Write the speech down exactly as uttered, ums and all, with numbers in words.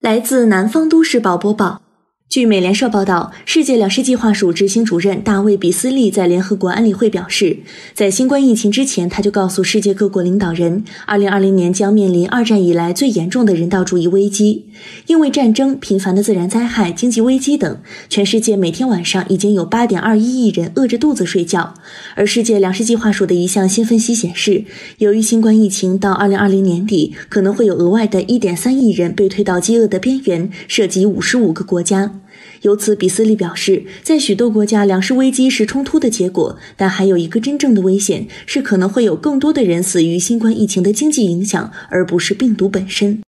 来自南方都市宝播报。据美联社报道，世界粮食计划署执行主任大卫·比斯利在联合国安理会表示，在新冠疫情之前，他就告诉世界各国领导人，二零二零年将面临二战以来最严重的人道主义危机。因为战争、频繁的自然灾害、经济危机等，全世界每天晚上已经有 八点二一亿人饿着肚子睡觉。而世界粮食计划署的一项新分析显示，由于新冠疫情，到二零二零年底可能会有额外的 一点三亿人被推到饥饿的边缘，涉及五十五个国家。由此，比斯利表示，在许多国家，粮食危机是冲突的结果，但还有一个真正的危险，是可能会有更多的人死于新冠疫情的经济影响，而不是病毒本身。